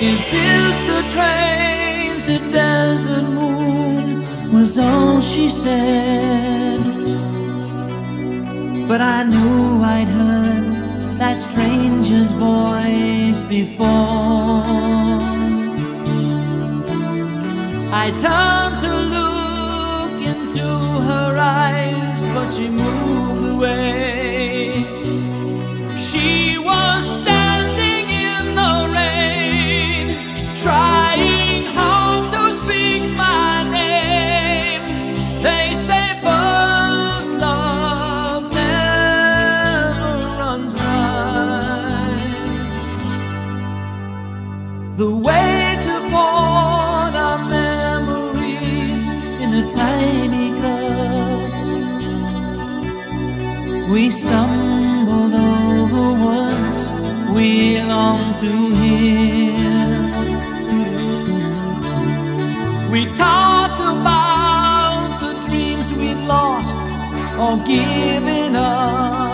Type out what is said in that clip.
Is this the train to Desert Moon? Was all she said. But I knew I'd heard that stranger's voice before. I turned to look into her eyes, but she moved away. She was standing in the rain, trying hard to speak my name. They say first love never runs dry. The way to pour our memories in a tiny cups. We stumbled over words we long to hear. We talked about the dreams we'd lost or given up.